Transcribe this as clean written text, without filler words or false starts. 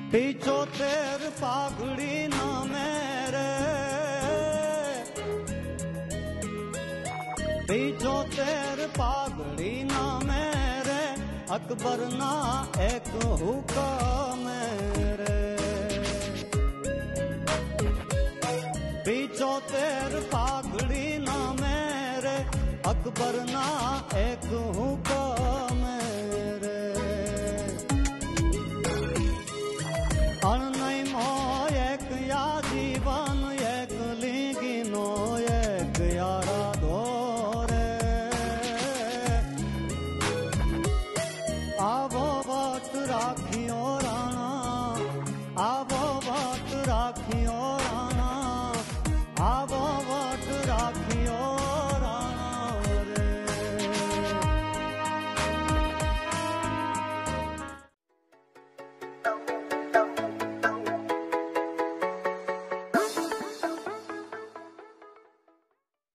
पिचोतेर पागड़ी ना मेरे, पिचोतेर पागड़ी ना मेरे, अकबर ना एक हुक्म मेरे। पिचोतेर पागड़ी ना मेरे, अकबर ना एक हुक्म मेरे।